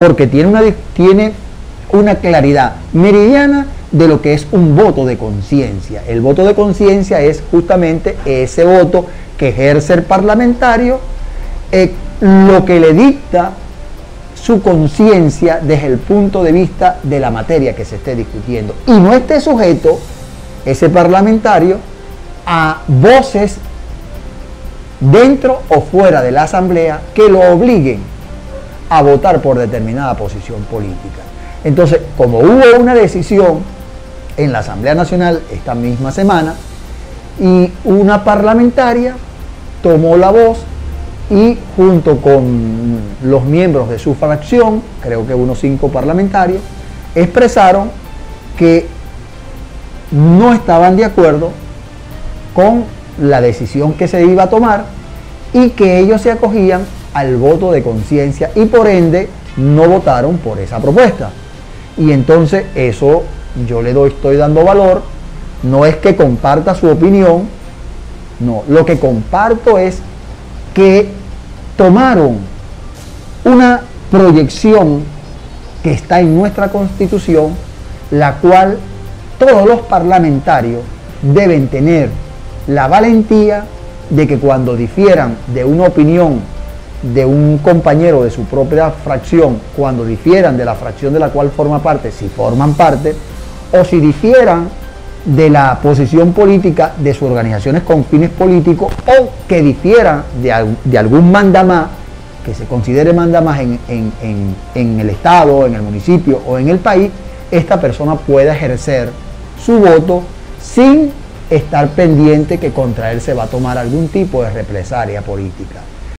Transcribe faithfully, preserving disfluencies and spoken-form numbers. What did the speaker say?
porque tiene una, tiene una claridad meridiana de lo que es un voto de conciencia. El voto de conciencia es justamente ese voto que ejerce el parlamentario, eh, lo que le dicta su conciencia desde el punto de vista de la materia que se esté discutiendo, y no esté sujeto ese parlamentario a voces dentro o fuera de la asamblea que lo obliguen a votar por determinada posición política. Entonces, como hubo una decisión en la Asamblea Nacional esta misma semana, y una parlamentaria tomó la voz y junto con los miembros de su fracción, creo que unos cinco parlamentarios, expresaron que no estaban de acuerdo con la decisión que se iba a tomar y que ellos se acogían al voto de conciencia y por ende no votaron por esa propuesta. Y entonces eso yo le doy, estoy dando valor, no es que comparta su opinión, no, lo que comparto es que tomaron una proyección que está en nuestra Constitución, la cual todos los parlamentarios deben tener la valentía de que cuando difieran de una opinión de un compañero de su propia fracción, cuando difieran de la fracción de la cual forma parte, si forman parte, o si difieran de la posición política de sus organizaciones con fines políticos, o que difieran de, de algún mandamás, que se considere mandamás en, en, en, en el Estado, en el municipio o en el país, esta persona pueda ejercer su voto sin estar pendiente que contra él se va a tomar algún tipo de represalia política.